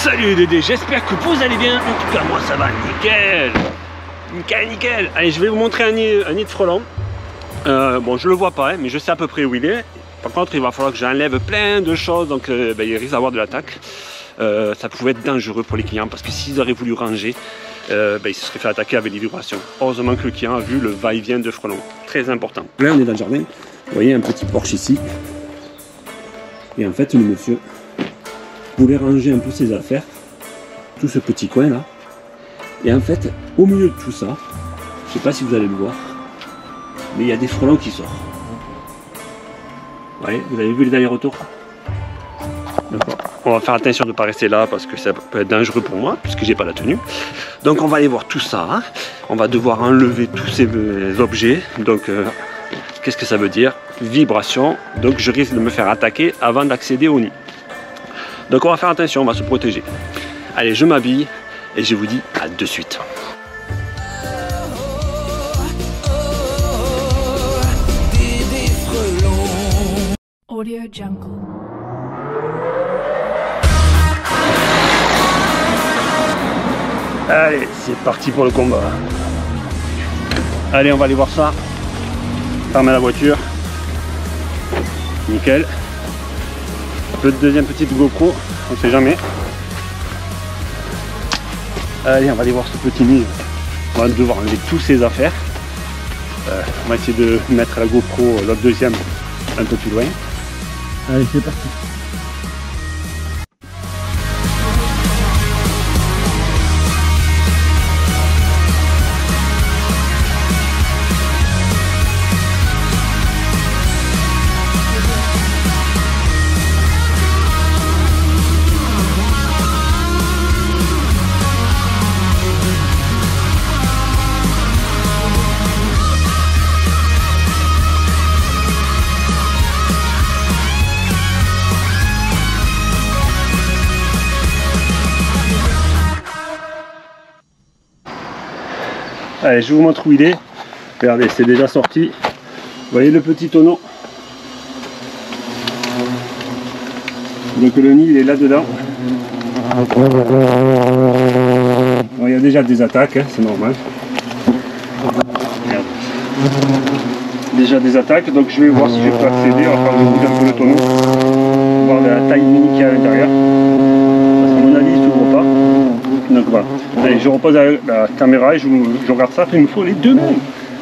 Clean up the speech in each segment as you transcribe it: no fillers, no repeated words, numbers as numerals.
Salut Dédé, j'espère que vous allez bien. En tout cas moi ça va nickel. Nickel. Allez, je vais vous montrer un nid de frelon. Bon, je le vois pas, hein, mais je sais à peu près où il est. Par contre, il va falloir que j'enlève plein de choses, donc il risque d'avoir de l'attaque. Ça pouvait être dangereux pour les clients parce que s'ils auraient voulu ranger, ils se seraient fait attaquer avec des vibrations. Heureusement que le client a vu le va-et-vient de frelons. Très important. Là, on est dans le jardin. Vous voyez un petit porche ici. Et en fait, le monsieur voulait ranger un peu ses affaires, tout ce petit coin là. Et en fait, au milieu de tout ça, je sais pas si vous allez le voir, mais il y a des frelons qui sortent. Ouais, vous avez vu les derniers retours? D'accord. On va faire attention de ne pas rester là parce que ça peut être dangereux pour moi puisque j'ai pas la tenue. Donc on va aller voir tout ça. Hein. On va devoir enlever tous ces objets. Donc qu'est-ce que ça veut dire? Vibration. Donc je risque de me faire attaquer avant d'accéder au nid. Donc on va faire attention, on va se protéger. Allez, je m'habille et je vous dis à de suite. Audio Jungle. Allez, c'est parti pour le combat. Allez, on va aller voir ça. Fermer la voiture. Nickel. Deuxième petite GoPro, on sait jamais. Allez, on va aller voir ce petit nid. On va devoir enlever toutes ses affaires. On va essayer de mettre la GoPro, l'autre deuxième, un peu plus loin. Allez, c'est parti. Allez, je vous montre où il est. Regardez, c'est déjà sorti. Vous voyez le petit tonneau. Donc le nid, il est là-dedans. Bon, il y a déjà des attaques, hein, c'est normal. Regardez. Déjà des attaques, donc je vais voir si je peux accéder. On va faire bouger un peu le tonneau. Voir la taille mini qu'il y a à l'intérieur. Parce qu'à mon avis, il ne s'ouvre pas. Donc voilà. Allez, je repose la caméra et je regarde ça. Il me faut les deux mains.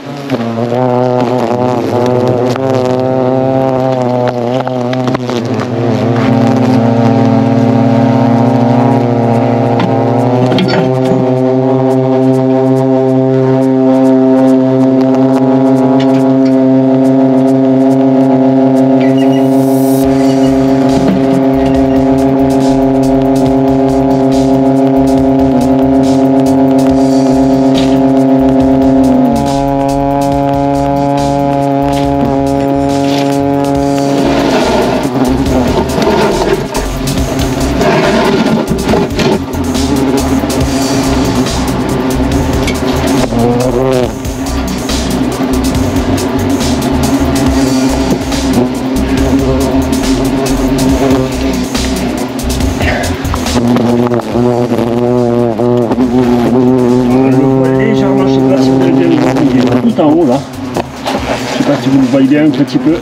Tout en haut là, je sais pas si vous le voyez bien un petit peu.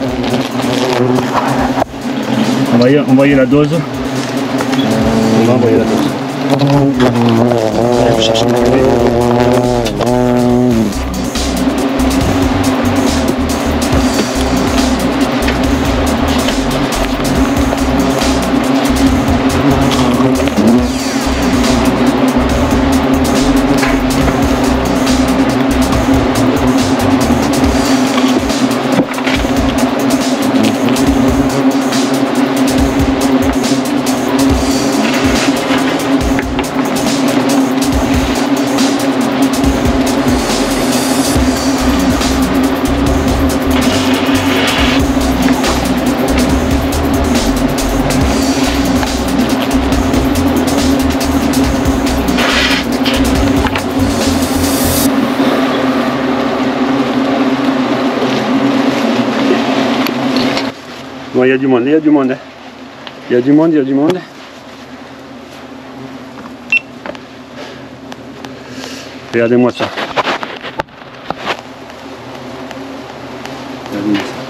Envoyer la dose. On va envoyer la dose. Allez, vous cherchez le bébé. Bon, il y a du monde, il y a du monde. Il y a du monde, il y a du monde. Regardez-moi ça. Regardez-moi ça.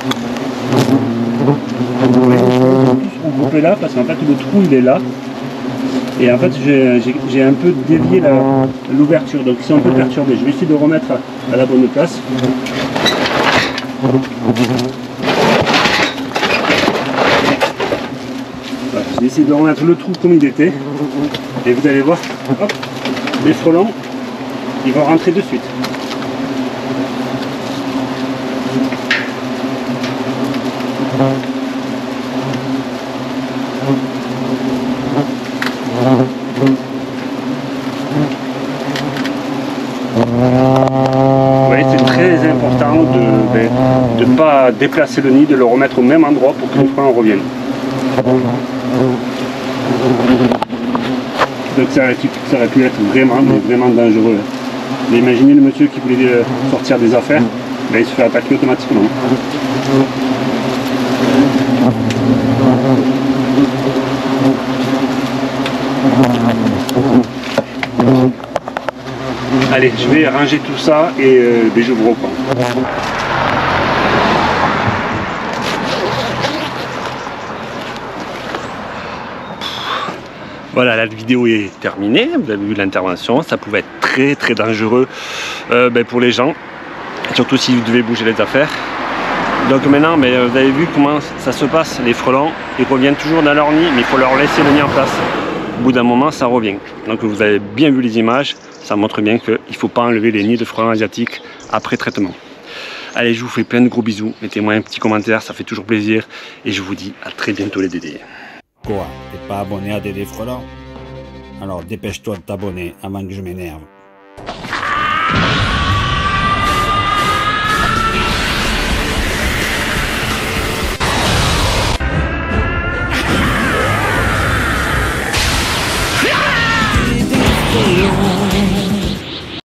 Regroupé là parce qu'en fait le trou il est là et en fait j'ai un peu dévié l'ouverture, donc ils sont un peu perturbés. Je vais essayer de remettre à la bonne place. Voilà, je vais essayer de remettre le trou comme il était et vous allez voir, hop, les frelons ils vont rentrer de suite. Oui, c'est très important de ne pas déplacer le nid, de le remettre au même endroit pour que les frelons reviennent. Donc ça aurait pu être vraiment dangereux. Mais imaginez le monsieur qui voulait sortir des affaires, ben, il se fait attaquer automatiquement. Allez, je vais ranger tout ça et je vous reprends. Voilà, la vidéo est terminée, vous avez vu l'intervention, ça pouvait être très dangereux pour les gens, surtout si vous devez bouger les affaires. Donc maintenant, vous avez vu comment ça se passe, les frelons, ils reviennent toujours dans leur nid, mais il faut leur laisser le nid en place. Au bout d'un moment, ça revient. Donc vous avez bien vu les images, ça montre bien qu'il ne faut pas enlever les nids de frelons asiatiques après traitement. Allez, je vous fais plein de gros bisous, mettez-moi un petit commentaire, ça fait toujours plaisir, et je vous dis à très bientôt les Dédés. Quoi? T'es pas abonné à Dédé Frelon? Alors dépêche-toi de t'abonner avant que je m'énerve.